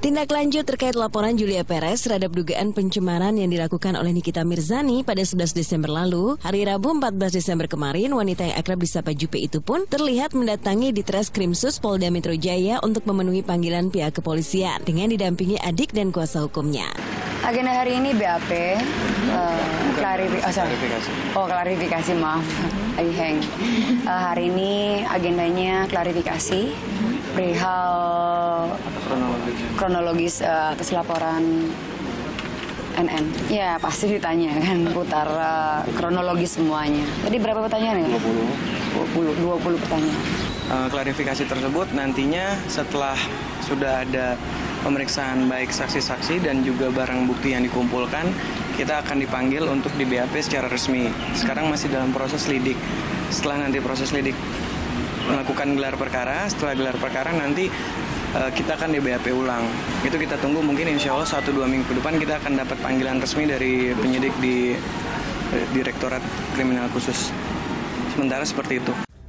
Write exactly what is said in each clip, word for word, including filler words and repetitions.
Tindak lanjut terkait laporan Julia Perez terhadap dugaan pencemaran yang dilakukan oleh Nikita Mirzani pada sebelas Desember lalu, hari Rabu empat belas Desember kemarin, wanita yang akrab disapa Jupe itu pun terlihat mendatangi di Treskrimsus Polda Metro Jaya untuk memenuhi panggilan pihak kepolisian dengan didampingi adik dan kuasa hukumnya. Agenda hari ini B A P, uh, klarifi- oh, klarifikasi. Oh, klarifikasi, maaf, lagi hang. Uh, hari ini agendanya klarifikasi perihal Kronologis, kronologis uh, atas laporan N N. Ya, pasti ditanya kan, putar uh, kronologis semuanya. Tadi berapa pertanyaan ya? dua puluh. dua puluh, dua puluh pertanyaan. Uh, klarifikasi tersebut nantinya setelah sudah ada pemeriksaan baik saksi-saksi dan juga barang bukti yang dikumpulkan, kita akan dipanggil untuk di B A P secara resmi. Sekarang masih dalam proses lidik. Setelah nanti proses lidik melakukan gelar perkara, setelah gelar perkara nanti uh, kita akan di B A P ulang. Itu kita tunggu mungkin insya Allah satu dua minggu ke depan kita akan dapat panggilan resmi dari penyidik di uh, Direktorat Kriminal Khusus. Sementara seperti itu.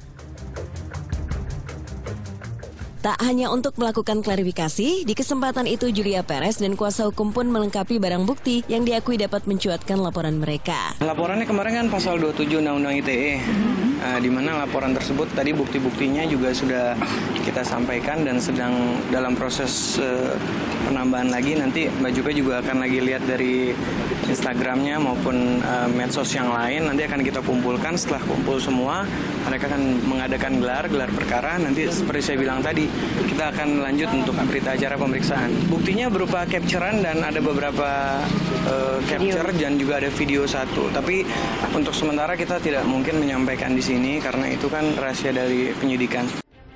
Tak hanya untuk melakukan klarifikasi, di kesempatan itu Julia Perez dan kuasa hukum pun melengkapi barang bukti yang diakui dapat mencuatkan laporan mereka. Laporannya kemarin kan pasal dua puluh tujuh Undang-Undang I T E, uh, di mana laporan tersebut tadi bukti-buktinya juga sudah kita sampaikan dan sedang dalam proses uh, penambahan lagi. Nanti Mbak Jupe juga akan lagi lihat dari Instagramnya maupun uh, medsos yang lain. Nanti akan kita kumpulkan. Setelah kumpul semua, mereka akan mengadakan gelar, gelar perkara. Nanti seperti saya bilang tadi, kita akan lanjut untuk berita acara pemeriksaan. Buktinya berupa capturean dan ada beberapa uh, capture dan juga ada video satu. Tapi untuk sementara kita tidak mungkin menyampaikan di sini karena itu kan rahasia dari penyidikan.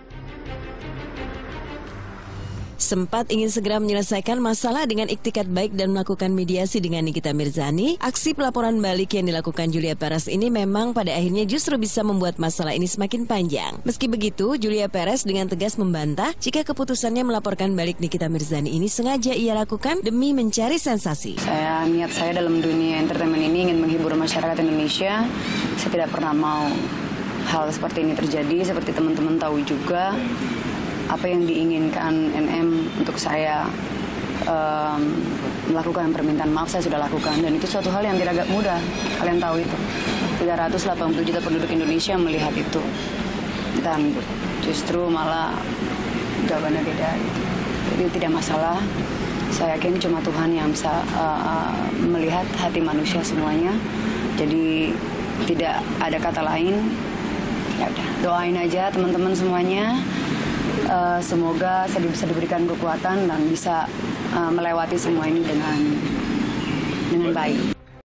Sempat ingin segera menyelesaikan masalah dengan iktikat baik dan melakukan mediasi dengan Nikita Mirzani, aksi pelaporan balik yang dilakukan Julia Perez ini memang pada akhirnya justru bisa membuat masalah ini semakin panjang. Meski begitu, Julia Perez dengan tegas membantah jika keputusannya melaporkan balik Nikita Mirzani ini sengaja ia lakukan demi mencari sensasi. Saya niat saya dalam dunia entertainment ini ingin menghibur masyarakat Indonesia. Saya tidak pernah mau hal seperti ini terjadi, seperti teman-teman tahu juga. Apa yang diinginkan N M untuk saya um, melakukan permintaan maaf saya sudah lakukan, dan itu suatu hal yang tidak mudah, kalian tahu itu. tiga ratus delapan puluh juta penduduk Indonesia melihat itu, dan justru malah jawabannya beda. Jadi tidak masalah, saya yakin cuma Tuhan yang bisa uh, melihat hati manusia semuanya, jadi tidak ada kata lain. Ya udah, doain aja teman-teman semuanya. Uh, semoga saya bisa diberikan kekuatan dan bisa uh, melewati semua ini dengan dengan baik.